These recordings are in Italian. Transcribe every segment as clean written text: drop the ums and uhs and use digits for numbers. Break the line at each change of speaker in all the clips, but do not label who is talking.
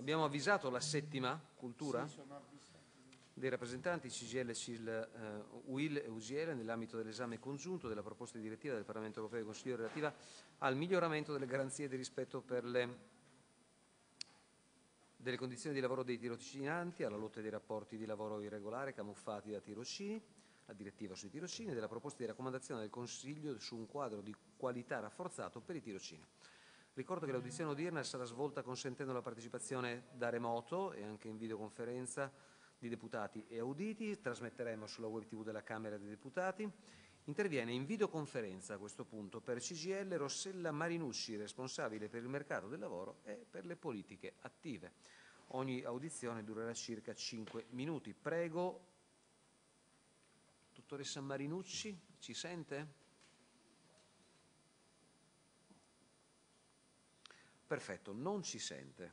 Abbiamo avvisato la settima cultura
Sì, sono avvisato.
dei rappresentanti CGIL, CISL, UIL e UGL nell'ambito dell'esame congiunto della proposta di direttiva del Parlamento Europeo e del Consiglio relativa al miglioramento delle garanzie di rispetto delle condizioni di lavoro dei tirocinanti, alla lotta dei rapporti di lavoro irregolare camuffati da tirocini, la direttiva sui tirocini e della proposta di raccomandazione del Consiglio su un quadro di qualità rafforzato per i tirocini. Ricordo che l'audizione odierna sarà svolta consentendo la partecipazione da remoto e anche in videoconferenza di deputati e auditi. Trasmetteremo sulla web TV della Camera dei Deputati. Interviene in videoconferenza a questo punto per CGIL Rossella Marinucci, responsabile per il mercato del lavoro e per le politiche attive. Ogni audizione durerà circa 5 minuti. Prego, dottoressa Marinucci, ci sente? Perfetto, non ci sente.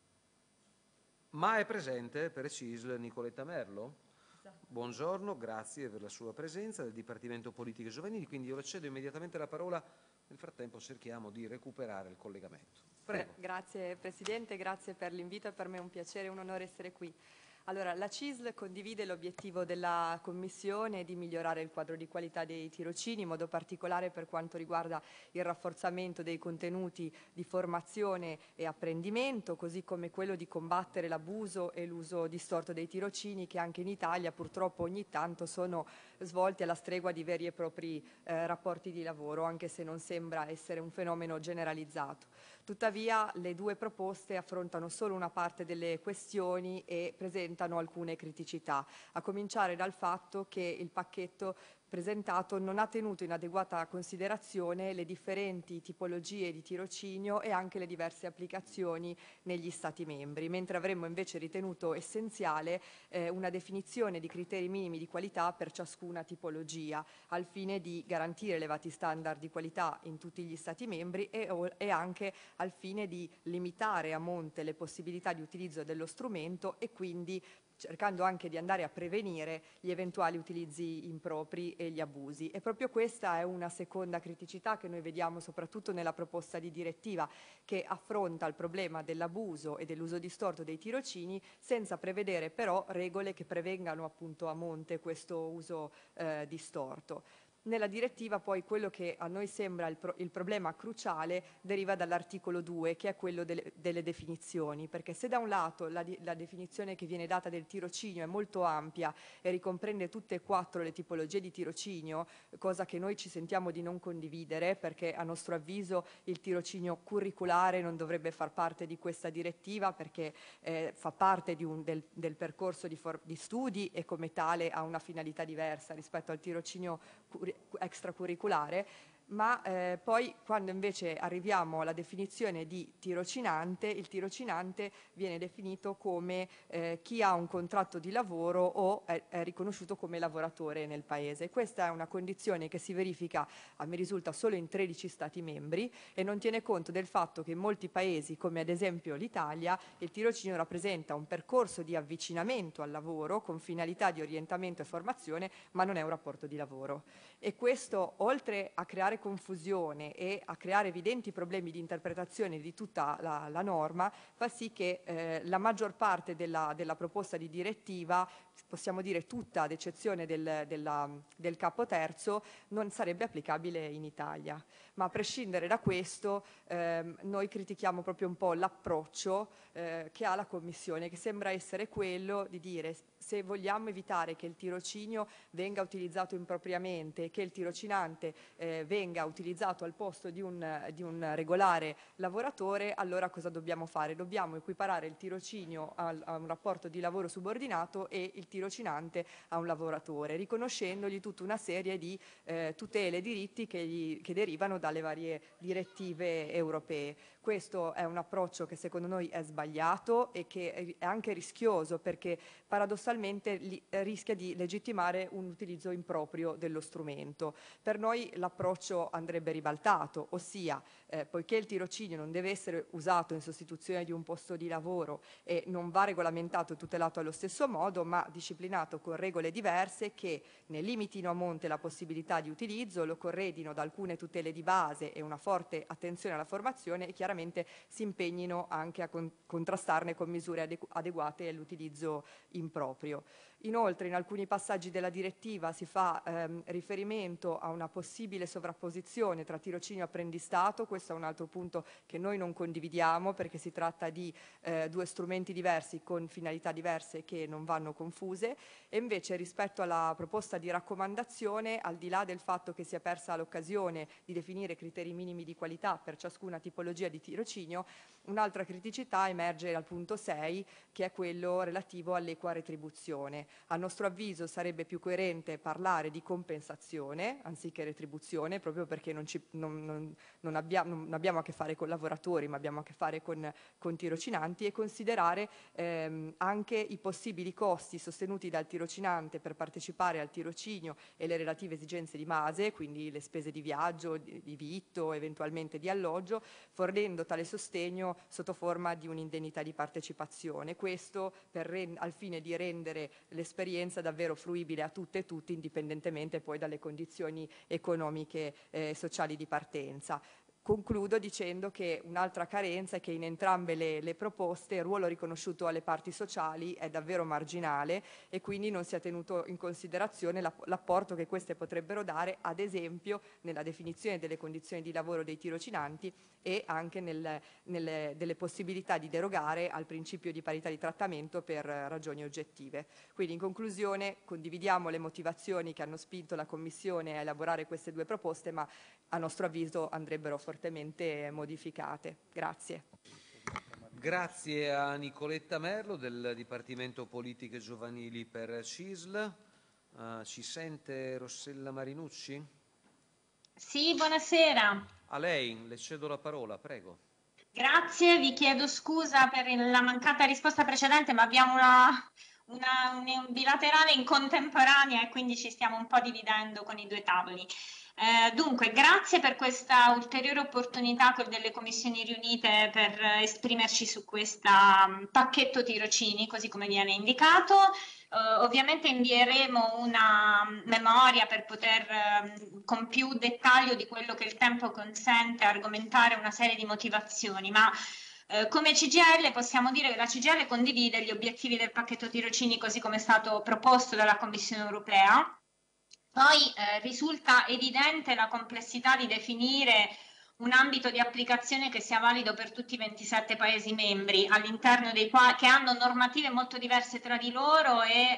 Ma è presente per CISL Nicoletta Merlo? Buongiorno, grazie per la sua presenza del Dipartimento Politiche Giovanili, quindi io le cedo immediatamente la parola, nel frattempo cerchiamo di recuperare il collegamento. Prego.
Grazie Presidente, grazie per l'invito, è per me un piacere e un onore essere qui. Allora, la CISL condivide l'obiettivo della Commissione di migliorare il quadro di qualità dei tirocini, in modo particolare per quanto riguarda il rafforzamento dei contenuti di formazione e apprendimento, così come quello di combattere l'abuso e l'uso distorto dei tirocini, che anche in Italia purtroppo ogni tanto sono svolti alla stregua di veri e propri rapporti di lavoro, anche se non sembra essere un fenomeno generalizzato. Tuttavia le due proposte affrontano solo una parte delle questioni e presentano alcune criticità, a cominciare dal fatto che il pacchetto presentato non ha tenuto in adeguata considerazione le differenti tipologie di tirocinio e anche le diverse applicazioni negli Stati membri, mentre avremmo invece ritenuto essenziale una definizione di criteri minimi di qualità per ciascuna tipologia, al fine di garantire elevati standard di qualità in tutti gli Stati membri e anche al fine di limitare a monte le possibilità di utilizzo dello strumento e quindi cercando anche di andare a prevenire gli eventuali utilizzi impropri e gli abusi. E proprio questa è una seconda criticità che noi vediamo soprattutto nella proposta di direttiva, che affronta il problema dell'abuso e dell'uso distorto dei tirocini senza prevedere però regole che prevengano appunto a monte questo uso distorto. Nella direttiva poi quello che a noi sembra il problema cruciale deriva dall'articolo 2, che è quello delle definizioni, perché se da un lato la definizione che viene data del tirocinio è molto ampia e ricomprende tutte e quattro le tipologie di tirocinio, cosa che noi ci sentiamo di non condividere, perché a nostro avviso il tirocinio curriculare non dovrebbe far parte di questa direttiva, perché fa parte del percorso di studi e come tale ha una finalità diversa rispetto al tirocinio extracurriculare, ma poi quando invece arriviamo alla definizione di tirocinante, il tirocinante viene definito come chi ha un contratto di lavoro o è riconosciuto come lavoratore nel Paese. Questa è una condizione che si verifica, a me risulta, solo in 13 Stati membri e non tiene conto del fatto che in molti Paesi, come ad esempio l'Italia, il tirocinio rappresenta un percorso di avvicinamento al lavoro con finalità di orientamento e formazione, ma non è un rapporto di lavoro. E questo, oltre a creare confusione e a creare evidenti problemi di interpretazione di tutta la norma, fa sì che la maggior parte della proposta di direttiva, possiamo dire tutta ad eccezione del capo terzo, non sarebbe applicabile in Italia. Ma a prescindere da questo noi critichiamo proprio un po' l'approccio che ha la Commissione, che sembra essere quello di dire: se vogliamo evitare che il tirocinio venga utilizzato impropriamente, che il tirocinante venga utilizzato al posto di un regolare lavoratore, allora cosa dobbiamo fare? Dobbiamo equiparare il tirocinio a un rapporto di lavoro subordinato e il tirocinante a un lavoratore, riconoscendogli tutta una serie di tutele e diritti che derivano dalle varie direttive europee. Questo è un approccio che secondo noi è sbagliato e che è anche rischioso, perché paradossalmente eventualmente rischia di legittimare un utilizzo improprio dello strumento. Per noi l'approccio andrebbe ribaltato, ossia poiché il tirocinio non deve essere usato in sostituzione di un posto di lavoro e non va regolamentato e tutelato allo stesso modo, ma disciplinato con regole diverse che ne limitino a monte la possibilità di utilizzo, lo corredino da alcune tutele di base e una forte attenzione alla formazione e chiaramente si impegnino anche a contrastarne con misure adeguate all'utilizzo improprio. Inoltre, in alcuni passaggi della direttiva si fa riferimento a una possibile sovrapposizione tra tirocinio e apprendistato. Questo è un altro punto che noi non condividiamo, perché si tratta di due strumenti diversi con finalità diverse che non vanno confuse. E invece, rispetto alla proposta di raccomandazione, al di là del fatto che si è persa l'occasione di definire criteri minimi di qualità per ciascuna tipologia di tirocinio, un'altra criticità emerge dal punto 6, che è quello relativo all'equa retribuzione. A nostro avviso sarebbe più coerente parlare di compensazione anziché retribuzione, proprio perché non abbiamo a che fare con lavoratori, ma abbiamo a che fare con tirocinanti, e considerare anche i possibili costi sostenuti dal tirocinante per partecipare al tirocinio e le relative esigenze di base, quindi le spese di viaggio, di vitto, eventualmente di alloggio, fornendo tale sostegno sotto forma di un'indennità di partecipazione. Questo al fine di rendere l'esperienza davvero fruibile a tutte e tutti, indipendentemente poi dalle condizioni economiche e sociali di partenza. Concludo dicendo che un'altra carenza è che in entrambe le proposte il ruolo riconosciuto alle parti sociali è davvero marginale e quindi non si è tenuto in considerazione l'apporto che queste potrebbero dare, ad esempio, nella definizione delle condizioni di lavoro dei tirocinanti e anche delle possibilità di derogare al principio di parità di trattamento per ragioni oggettive. Quindi, in conclusione, condividiamo le motivazioni che hanno spinto la Commissione a elaborare queste due proposte, ma a nostro avviso andrebbero fortemente modificate. Grazie.
Grazie a Nicoletta Merlo del Dipartimento Politiche Giovanili per CISL. Ci sente Rossella Marinucci?
Sì, buonasera.
A lei, le cedo la parola, prego.
Grazie, vi chiedo scusa per la mancata risposta precedente, ma abbiamo un bilaterale in contemporanea e quindi ci stiamo un po' dividendo con i due tavoli. Dunque, grazie per questa ulteriore opportunità delle commissioni riunite per esprimerci su questo pacchetto tirocini, così come viene indicato. Ovviamente invieremo una memoria per poter con più dettaglio di quello che il tempo consente argomentare una serie di motivazioni, ma come CGIL possiamo dire che la CGIL condivide gli obiettivi del pacchetto tirocini così come è stato proposto dalla Commissione europea. Poi risulta evidente la complessità di definire un ambito di applicazione che sia valido per tutti i 27 Paesi membri, all'interno dei quali che hanno normative molto diverse tra di loro e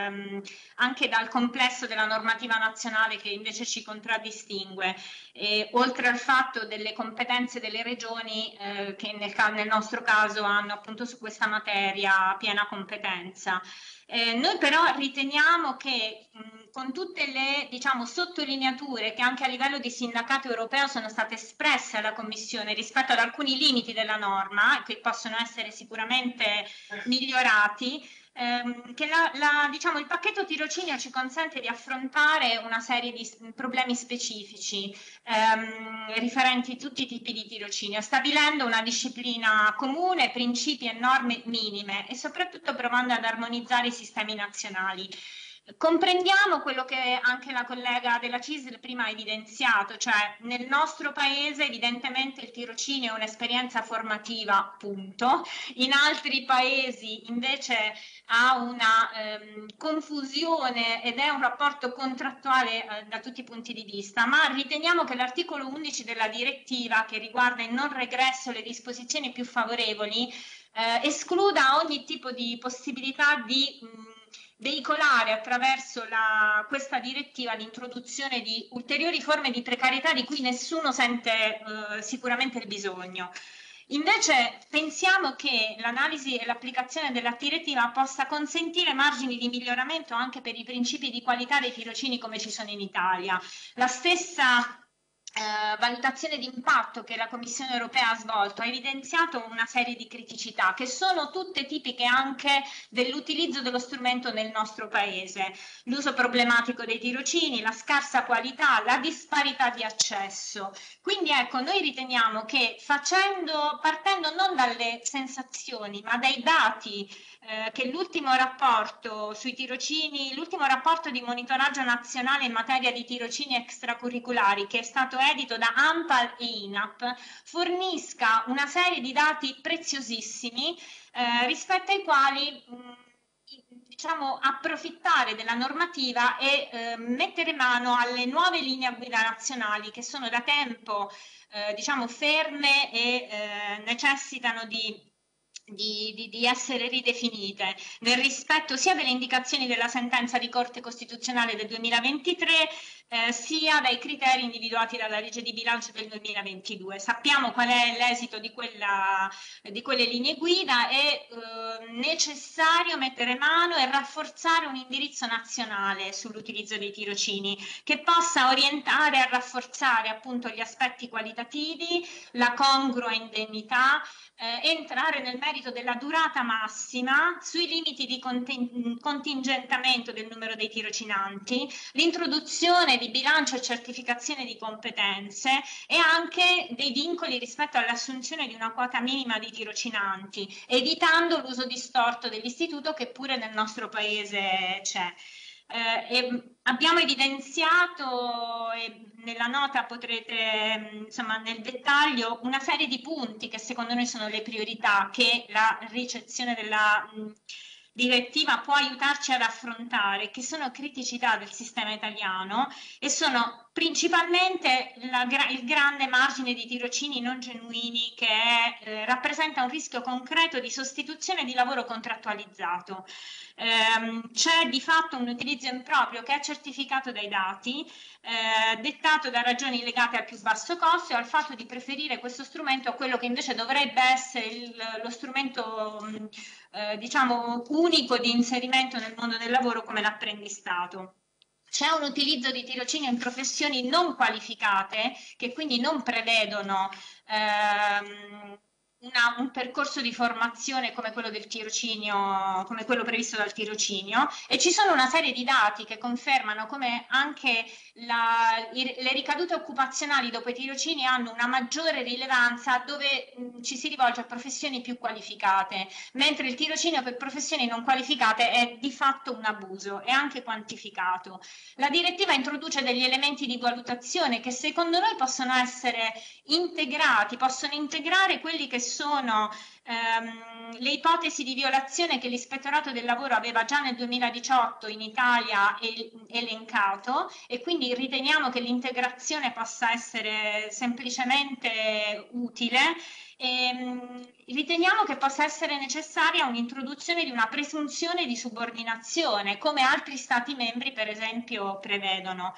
anche dal complesso della normativa nazionale che invece ci contraddistingue, e, oltre al fatto delle competenze delle regioni che nel nostro caso hanno appunto su questa materia piena competenza. Noi però riteniamo che con tutte le sottolineature che anche a livello di sindacato europeo sono state espresse alla Commissione rispetto ad alcuni limiti della norma che possono essere sicuramente migliorati, che il pacchetto tirocinio ci consente di affrontare una serie di problemi specifici riferenti a tutti i tipi di tirocinio, stabilendo una disciplina comune, principi e norme minime e soprattutto provando ad armonizzare i sistemi nazionali. Comprendiamo quello che anche la collega della CISL prima ha evidenziato, cioè nel nostro paese evidentemente il tirocinio è un'esperienza formativa, punto. In altri paesi invece ha una confusione ed è un rapporto contrattuale da tutti i punti di vista, ma riteniamo che l'articolo 11 della direttiva, che riguarda il non regresso e le disposizioni più favorevoli, escluda ogni tipo di possibilità di veicolare attraverso questa direttiva l'introduzione di ulteriori forme di precarietà di cui nessuno sente sicuramente il bisogno. Invece pensiamo che l'analisi e l'applicazione della direttiva possa consentire margini di miglioramento anche per i principi di qualità dei tirocini come ci sono in Italia. La stessa valutazione di impatto che la Commissione europea ha svolto ha evidenziato una serie di criticità che sono tutte tipiche anche dell'utilizzo dello strumento nel nostro paese: l'uso problematico dei tirocini, la scarsa qualità, la disparità di accesso. Quindi ecco, noi riteniamo che partendo non dalle sensazioni ma dai dati che l'ultimo rapporto sui tirocini, l'ultimo rapporto di monitoraggio nazionale in materia di tirocini extracurriculari, che è stato edito da ANPAL e INAP, fornisca una serie di dati preziosissimi rispetto ai quali diciamo, approfittare della normativa e mettere mano alle nuove linee guida nazionali che sono da tempo diciamo, ferme e necessitano di essere ridefinite nel rispetto sia delle indicazioni della sentenza di Corte Costituzionale del 2023 sia dai criteri individuati dalla legge di bilancio del 2022. Sappiamo qual è l'esito di quelle linee guida. È necessario mettere mano e rafforzare un indirizzo nazionale sull'utilizzo dei tirocini che possa orientare e rafforzare appunto gli aspetti qualitativi, la congrua indennità, entrare nel merito della durata massima, sui limiti di contingentamento del numero dei tirocinanti, l'introduzione di bilancio e certificazione di competenze e anche dei vincoli rispetto all'assunzione di una quota minima di tirocinanti, evitando l'uso distorto dell'istituto che pure nel nostro paese c'è. Abbiamo evidenziato e nella nota potrete insomma nel dettaglio una serie di punti che secondo noi sono le priorità che la ricezione della direttiva può aiutarci ad affrontare, che sono criticità del sistema italiano e sono principalmente il grande margine di tirocini non genuini che rappresenta un rischio concreto di sostituzione di lavoro contrattualizzato. C'è di fatto un utilizzo improprio che è certificato dai dati, dettato da ragioni legate al più basso costo e al fatto di preferire questo strumento a quello che invece dovrebbe essere lo strumento diciamo unico di inserimento nel mondo del lavoro come l'apprendistato. C'è un utilizzo di tirocinio in professioni non qualificate che quindi non prevedono un percorso di formazione come quello del tirocinio, come quello previsto dal tirocinio, e ci sono una serie di dati che confermano come anche le ricadute occupazionali dopo i tirocini hanno una maggiore rilevanza dove ci si rivolge a professioni più qualificate, mentre il tirocinio per professioni non qualificate è di fatto un abuso, è anche quantificato. La direttiva introduce degli elementi di valutazione che secondo noi possono essere integrati, possono integrare quelli che sono le ipotesi di violazione che l'Ispettorato del Lavoro aveva già nel 2018 in Italia elencato, e quindi riteniamo che l'integrazione possa essere semplicemente utile. Riteniamo che possa essere necessaria un'introduzione di una presunzione di subordinazione, come altri Stati membri per esempio prevedono.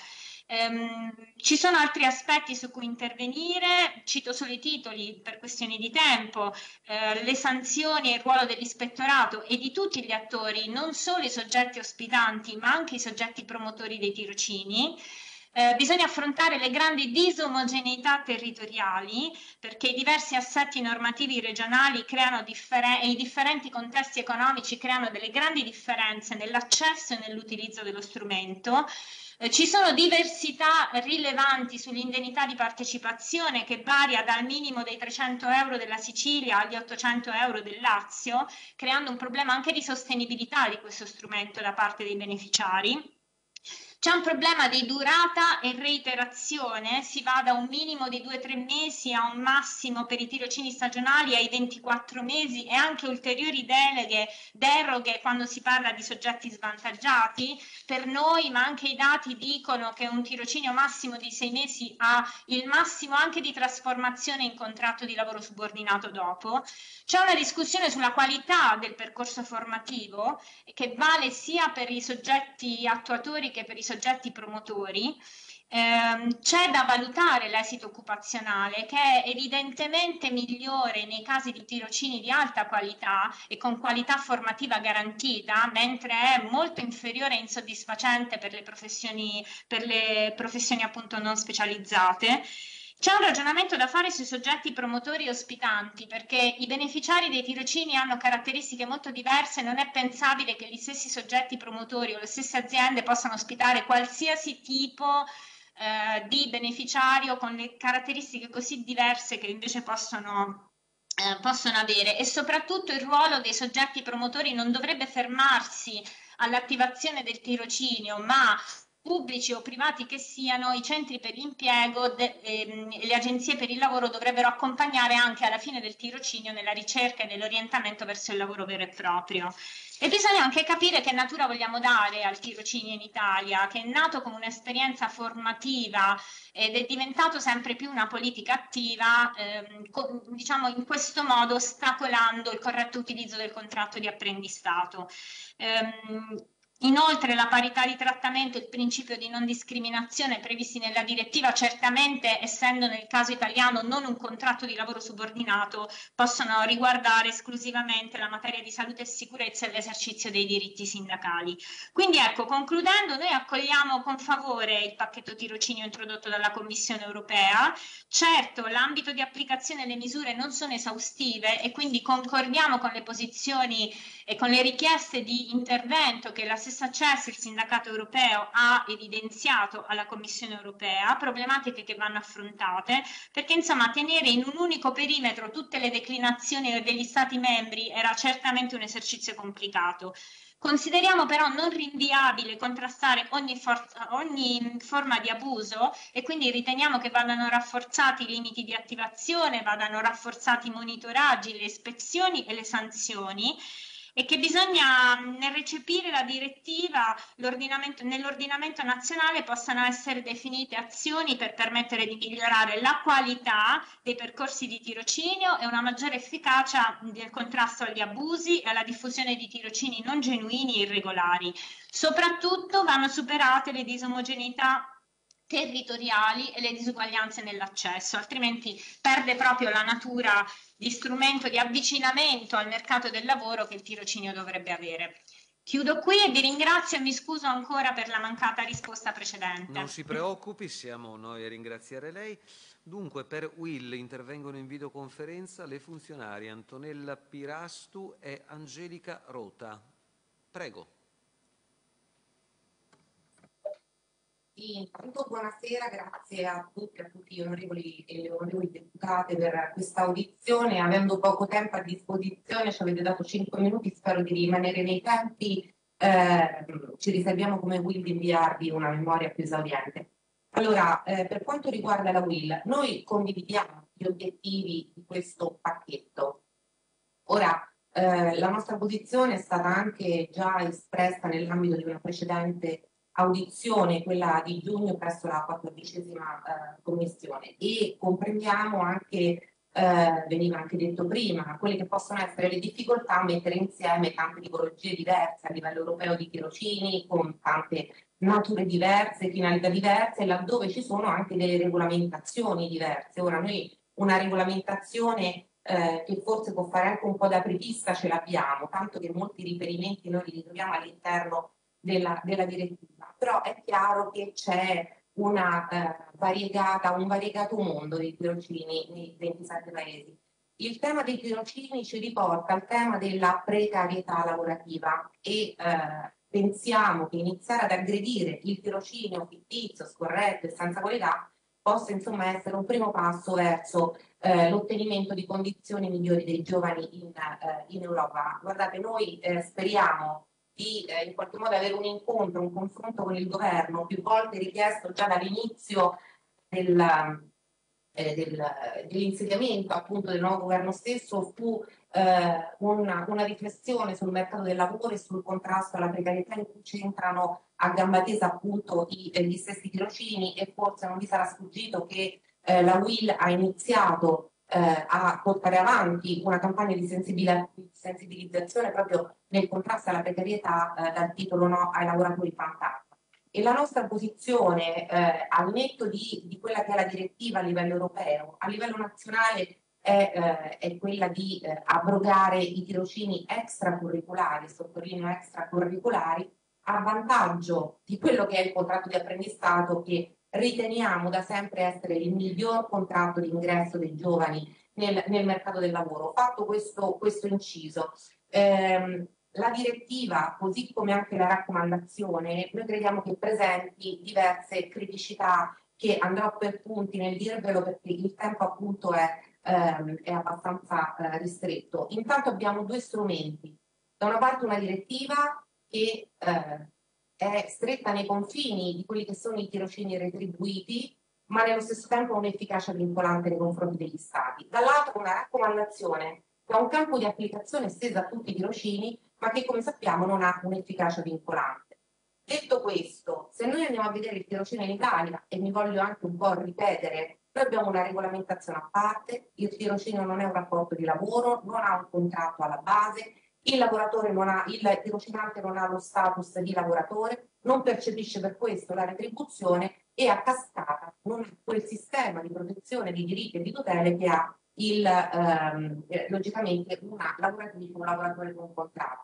Ci sono altri aspetti su cui intervenire, cito solo i titoli per questioni di tempo, le sanzioni e il ruolo dell'ispettorato e di tutti gli attori, non solo i soggetti ospitanti ma anche i soggetti promotori dei tirocini. Bisogna affrontare le grandi disomogeneità territoriali perché i diversi assetti normativi regionali e i differenti contesti economici creano delle grandi differenze nell'accesso e nell'utilizzo dello strumento. Ci sono diversità rilevanti sull'indennità di partecipazione che varia dal minimo dei 300 euro della Sicilia agli 800 euro del Lazio, creando un problema anche di sostenibilità di questo strumento da parte dei beneficiari. C'è un problema di durata e reiterazione, si va da un minimo di 2-3 mesi a un massimo per i tirocini stagionali ai 24 mesi e anche ulteriori deroghe quando si parla di soggetti svantaggiati. Per noi, ma anche i dati dicono che un tirocinio massimo di 6 mesi ha il massimo anche di trasformazione in contratto di lavoro subordinato dopo. C'è una discussione sulla qualità del percorso formativo che vale sia per i soggetti attuatori che per i soggetti promotori. c'è da valutare l'esito occupazionale, che è evidentemente migliore nei casi di tirocini di alta qualità e con qualità formativa garantita, mentre è molto inferiore e insoddisfacente per le professioni appunto non specializzate. C'è un ragionamento da fare sui soggetti promotori e ospitanti, perché i beneficiari dei tirocini hanno caratteristiche molto diverse. Non è pensabile che gli stessi soggetti promotori o le stesse aziende possano ospitare qualsiasi tipo di beneficiario con le caratteristiche così diverse che invece possono avere. E soprattutto il ruolo dei soggetti promotori non dovrebbe fermarsi all'attivazione del tirocinio, ma pubblici o privati che siano, i centri per l'impiego e le agenzie per il lavoro dovrebbero accompagnare anche alla fine del tirocinio nella ricerca e nell'orientamento verso il lavoro vero e proprio. E bisogna anche capire che natura vogliamo dare al tirocinio in Italia, che è nato come un'esperienza formativa ed è diventato sempre più una politica attiva, diciamo in questo modo ostacolando il corretto utilizzo del contratto di apprendistato. Inoltre la parità di trattamento e il principio di non discriminazione previsti nella direttiva, certamente essendo nel caso italiano non un contratto di lavoro subordinato, possono riguardare esclusivamente la materia di salute e sicurezza e l'esercizio dei diritti sindacali. Quindi ecco, concludendo, noi accogliamo con favore il pacchetto tirocinio introdotto dalla Commissione europea. Certo, l'ambito di applicazione e le misure non sono esaustive e quindi concordiamo con le posizioni e con le richieste di intervento che la stessa CES, il sindacato europeo, ha evidenziato alla Commissione europea, problematiche che vanno affrontate, perché insomma tenere in un unico perimetro tutte le declinazioni degli Stati membri era certamente un esercizio complicato. Consideriamo però non rinviabile contrastare ogni forma di abuso e quindi riteniamo che vadano rafforzati i limiti di attivazione, vadano rafforzati i monitoraggi, le ispezioni e le sanzioni, e che bisogna nel recepire la direttiva nell'ordinamento nazionale possano essere definite azioni per permettere di migliorare la qualità dei percorsi di tirocinio e una maggiore efficacia del contrasto agli abusi e alla diffusione di tirocini non genuini e irregolari. Soprattutto vanno superate le disomogeneità territoriali e le disuguaglianze nell'accesso, altrimenti perde proprio la natura di strumento di avvicinamento al mercato del lavoro che il tirocinio dovrebbe avere. Chiudo qui e vi ringrazio e mi scuso ancora per la mancata risposta precedente.
Non si preoccupi, siamo noi a ringraziare lei. Dunque, per Will intervengono in videoconferenza le funzionarie Antonella Pirastu e Angelica Rota. Prego.
Intanto buonasera, grazie a tutti gli onorevoli e le onorevoli deputate per questa audizione. Avendo poco tempo a disposizione, ci avete dato 5 minuti, spero di rimanere nei tempi. Ci riserviamo come Will di inviarvi una memoria più esauriente. Allora, per quanto riguarda la Will, noi condividiamo gli obiettivi di questo pacchetto. Ora, la nostra posizione è stata anche già espressa nell'ambito di una precedente audizione, quella di giugno presso la 14ª commissione, e comprendiamo anche, veniva anche detto prima, quelle che possono essere le difficoltà a mettere insieme tante tipologie diverse a livello europeo di tirocini, con tante nature diverse, finalità diverse, laddove ci sono anche delle regolamentazioni diverse. Ora noi una regolamentazione che forse può fare anche un po' da apripista ce l'abbiamo, tanto che molti riferimenti noi li ritroviamo all'interno della direttiva, però è chiaro che c'è un variegato mondo dei tirocini nei 27 paesi. Il tema dei tirocini ci riporta al tema della precarietà lavorativa e pensiamo che iniziare ad aggredire il tirocinio fittizio, scorretto e senza qualità possa insomma essere un primo passo verso l'ottenimento di condizioni migliori dei giovani in Europa. Guardate, noi speriamo di in qualche modo avere un incontro, un confronto con il governo, più volte richiesto già dall'inizio dell'insediamento appunto del nuovo governo stesso, fu una riflessione sul mercato del lavoro e sul contrasto alla precarietà, in cui c'entrano a gamba tesa appunto gli stessi tirocini, e forse non vi sarà sfuggito che la UIL ha iniziato a portare avanti una campagna di sensibilizzazione proprio nel contrasto alla precarietà dal titolo No ai lavoratori fantasma. e la nostra posizione al netto di quella che è la direttiva a livello europeo, a livello nazionale è quella di abrogare i tirocini extracurriculari, sottolineo extracurriculari, a vantaggio di quello che è il contratto di apprendistato, che riteniamo da sempre essere il miglior contratto di ingresso dei giovani nel mercato del lavoro. Fatto questo inciso, la direttiva, così come anche la raccomandazione, noi crediamo che presenti diverse criticità che andrò per punti nel dirvelo, perché il tempo appunto è abbastanza ristretto. Intanto abbiamo due strumenti. Da una parte una direttiva che è stretta nei confini di quelli che sono i tirocini retribuiti, ma nello stesso tempo ha un'efficacia vincolante nei confronti degli Stati. Dall'altro una raccomandazione che ha un campo di applicazione esteso a tutti i tirocini, ma che come sappiamo non ha un'efficacia vincolante. Detto questo, se noi andiamo a vedere il tirocinio in Italia, e mi voglio anche un po' ripetere, noi abbiamo una regolamentazione a parte, il tirocinio non è un rapporto di lavoro, non ha un contratto alla base, il tirocinante non ha lo status di lavoratore, non percepisce per questo la retribuzione e a cascata non ha quel sistema di protezione di diritti e di tutele che ha logicamente una lavoratrice o un lavoratore con contratto.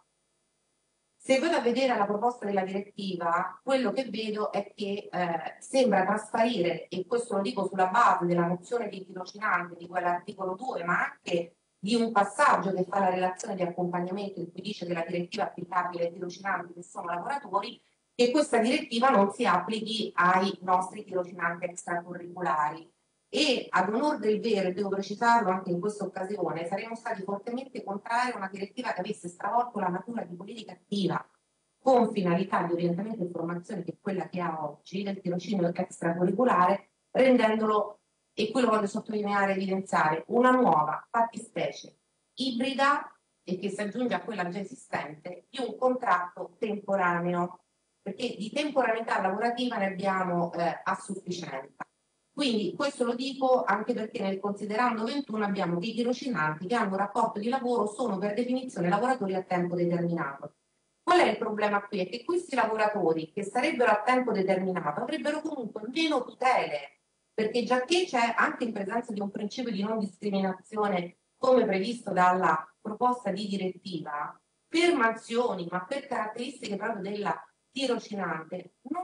Se vado a vedere la proposta della direttiva, quello che vedo è che sembra trasparire, e questo lo dico sulla base della nozione di tirocinante di quell'articolo 2, ma anche di un passaggio che fa la relazione di accompagnamento in cui dice che la direttiva è applicabile ai tirocinanti che sono lavoratori, che questa direttiva non si applichi ai nostri tirocinanti extracurriculari. E ad onor del vero, devo precisarlo anche in questa occasione, saremmo stati fortemente contrari a una direttiva che avesse stravolto la natura di politica attiva con finalità di orientamento e formazione, che è quella che ha oggi del tirocinio extracurriculare, rendendolo, e quello voglio sottolineare e evidenziare, una nuova fattispecie ibrida e che si aggiunge a quella già esistente di un contratto temporaneo, perché di temporaneità lavorativa ne abbiamo a sufficienza. Quindi questo lo dico anche perché nel considerando 21 abbiamo che i tirocinanti che hanno un rapporto di lavoro sono per definizione lavoratori a tempo determinato. Qual è il problema qui? È che questi lavoratori che sarebbero a tempo determinato avrebbero comunque meno tutele, perché giacché c'è anche in presenza di un principio di non discriminazione come previsto dalla proposta di direttiva, per mansioni, ma per caratteristiche proprio della tirocinante, non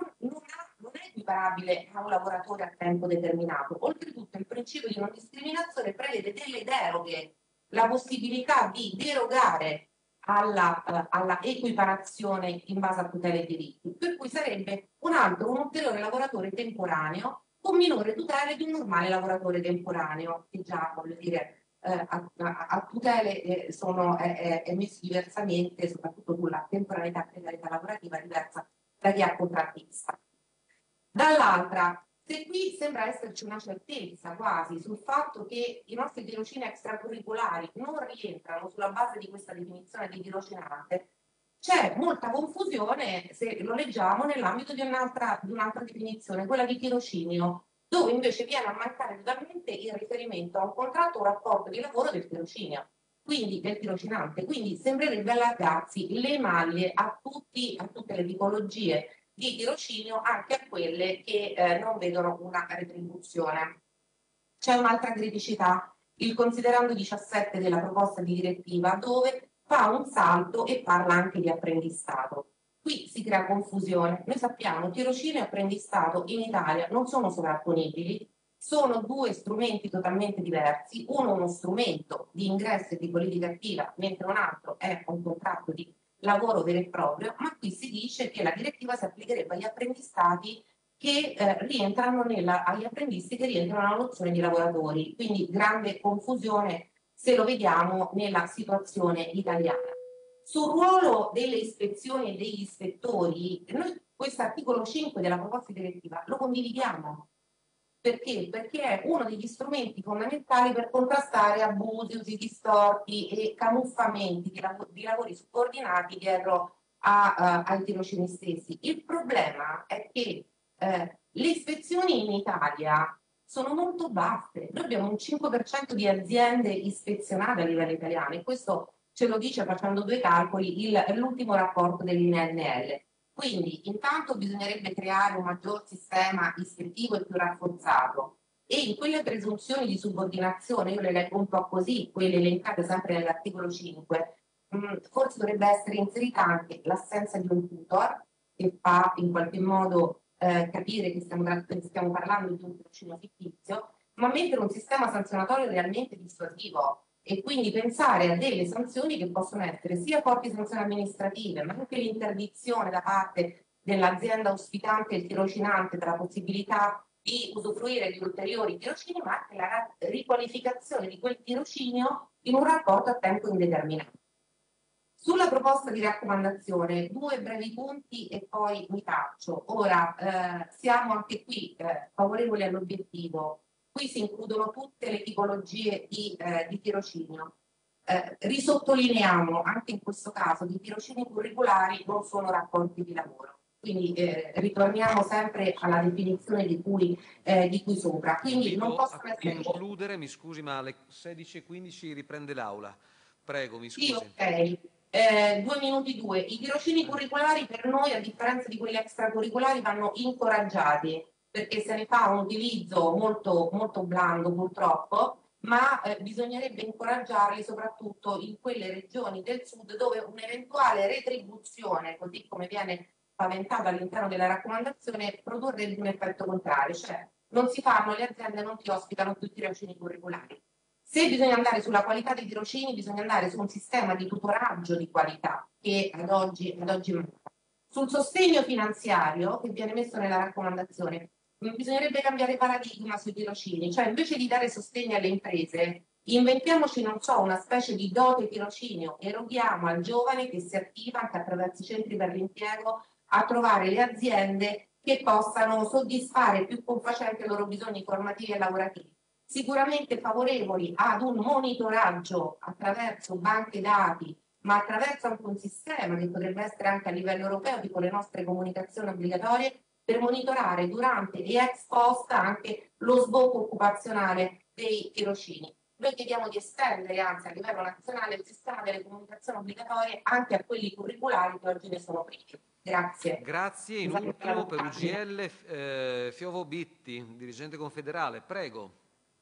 è equiparabile a un lavoratore a tempo determinato. Oltretutto il principio di non discriminazione prevede delle deroghe, la possibilità di derogare alla equiparazione in base a tutele e diritti, per cui sarebbe un ulteriore lavoratore temporaneo con minore tutele di un normale lavoratore temporaneo, che già, voglio dire, a tutele è messo diversamente, soprattutto sulla temporaneità e precarietà lavorativa diversa da chi ha contratti fissa. Dall'altra, se qui sembra esserci una certezza quasi sul fatto che i nostri tirocini extracurriculari non rientrano sulla base di questa definizione di tirocinante, c'è molta confusione se lo leggiamo nell'ambito di un'altra definizione, quella di tirocinio, dove invece viene a mancare totalmente il riferimento a un contratto o rapporto di lavoro del tirocinio, quindi del tirocinante. Quindi sembrerebbe allargarsi le maglie a tutte le tipologie di tirocinio, anche a quelle che non vedono una retribuzione. C'è un'altra criticità, il considerando 17 della proposta di direttiva, dove fa un salto e parla anche di apprendistato. Qui si crea confusione. Noi sappiamo che tirocinio e apprendistato in Italia non sono sovrapponibili, sono due strumenti totalmente diversi, uno strumento di ingresso e di politica attiva, mentre un altro è un contratto di lavoro vero e proprio, ma qui si dice che la direttiva si applicherebbe agli apprendistati che rientrano agli apprendisti che rientrano nella nozione di lavoratori, quindi grande confusione se lo vediamo nella situazione italiana. Sul ruolo delle ispezioni e degli ispettori, noi questo articolo 5 della proposta direttiva lo condividiamo. Perché? Perché è uno degli strumenti fondamentali per contrastare abusi, usi distorti e camuffamenti di lavori subordinati dietro ai tirocini stessi. Il problema è che le ispezioni in Italia sono molto basse. Noi abbiamo un 5% di aziende ispezionate a livello italiano e questo ce lo dice facendo due calcoli l'ultimo rapporto dell'INNL. Quindi intanto bisognerebbe creare un maggior sistema ispettivo e più rafforzato, e in quelle presunzioni di subordinazione, io le leggo un po' così, quelle elencate sempre nell'articolo 5, forse dovrebbe essere inserita anche l'assenza di un tutor che fa in qualche modo capire che stiamo parlando di un tirocinio fittizio, ma mettere un sistema sanzionatorio realmente dissuasivo e quindi pensare a delle sanzioni che possono essere sia forti sanzioni amministrative, ma anche l'interdizione da parte dell'azienda ospitante e il tirocinante della possibilità di usufruire di ulteriori tirocini, ma anche la riqualificazione di quel tirocinio in un rapporto a tempo indeterminato. Sulla proposta di raccomandazione, 2 brevi punti e poi mi taccio. Ora, siamo anche qui favorevoli all'obiettivo. Qui si includono tutte le tipologie di tirocinio. Risottolineiamo anche in questo caso che i tirocini curriculari non sono rapporti di lavoro. Quindi ritorniamo sempre alla definizione di cui sopra. Quindi non possono essere...
concludere, mi scusi, ma alle 16:15 riprende l'aula. Prego, mi scusi.
Sì, ok. 2 minuti 2. I tirocini curricolari per noi, a differenza di quelli extracurricolari, vanno incoraggiati perché se ne fa un utilizzo molto, molto blando purtroppo, ma bisognerebbe incoraggiarli soprattutto in quelle regioni del sud dove un'eventuale retribuzione, così come viene paventata all'interno della raccomandazione, produrrebbe un effetto contrario, cioè non si fanno, le aziende non ti ospitano più tirocini curricolari. Se bisogna andare sulla qualità dei tirocini, bisogna andare su un sistema di tutoraggio di qualità che ad oggi manca. Sul sostegno finanziario che viene messo nella raccomandazione, bisognerebbe cambiare paradigma sui tirocini, cioè invece di dare sostegno alle imprese, inventiamoci, non so, una specie di dote tirocinio, eroghiamo al giovane che si attiva anche attraverso i centri per l'impiego a trovare le aziende che possano soddisfare più confacente i loro bisogni formativi e lavorativi. Sicuramente favorevoli ad un monitoraggio attraverso banche dati, ma attraverso anche un sistema che potrebbe essere anche a livello europeo, tipo le nostre comunicazioni obbligatorie, per monitorare durante e ex post anche lo sbocco occupazionale dei tirocini. Noi chiediamo di estendere anzi a livello nazionale il sistema delle comunicazioni obbligatorie anche a quelli curriculari che oggi ne sono privi. Grazie.
Grazie. In ultimo per UGL Fiovo Bitti, dirigente confederale. Prego.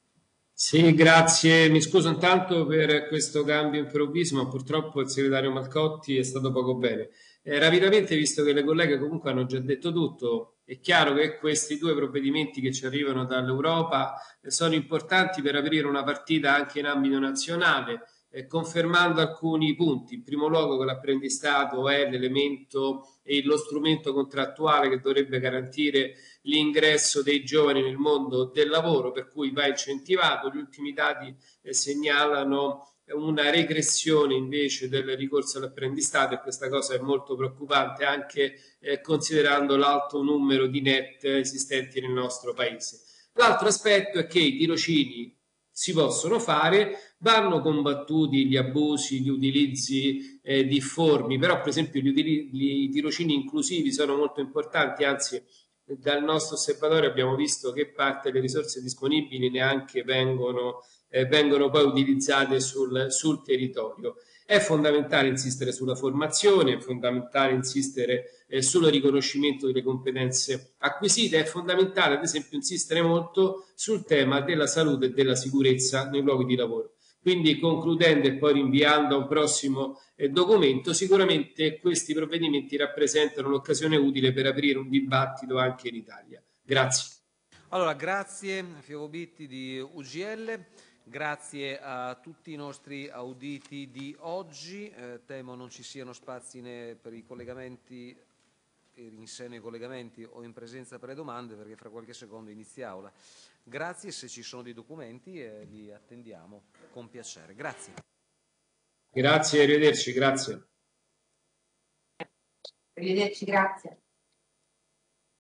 Sì, grazie. Mi scuso intanto per questo cambio improvviso, ma purtroppo il segretario Malcotti è stato poco bene. Rapidamente, visto che le colleghe comunque hanno già detto tutto, è chiaro che questi 2 provvedimenti che ci arrivano dall'Europa sono importanti per aprire una partita anche in ambito nazionale, confermando alcuni punti. In primo luogo che l'apprendistato è l'elemento e lo strumento contrattuale che dovrebbe garantire l'ingresso dei giovani nel mondo del lavoro, per cui va incentivato. Gli ultimi dati segnalano una regressione invece del ricorso all'apprendistato e questa cosa è molto preoccupante anche considerando l'alto numero di NEET esistenti nel nostro paese. L'altro aspetto è che i tirocini si possono fare, vanno combattuti gli abusi, gli utilizzi difformi, però per esempio i tirocini inclusivi sono molto importanti, anzi dal nostro osservatorio abbiamo visto che parte delle risorse disponibili neanche vengono poi utilizzate sul territorio. È fondamentale insistere sulla formazione, è fondamentale insistere sul riconoscimento delle competenze acquisite, è fondamentale ad esempio insistere molto sul tema della salute e della sicurezza nei luoghi di lavoro. Quindi concludendo e poi rinviando a un prossimo documento, sicuramente questi provvedimenti rappresentano un'occasione utile per aprire un dibattito anche in Italia. Grazie.
Allora, grazie Fiovo Bitti di UGL. Grazie a tutti i nostri auditi di oggi. Temo non ci siano spazi né per i collegamenti, in seno ai collegamenti o in presenza per le domande, perché fra qualche secondo inizia aula. Grazie, se ci sono dei documenti li attendiamo con piacere. Grazie.
Grazie, arrivederci, grazie.
Arrivederci, grazie.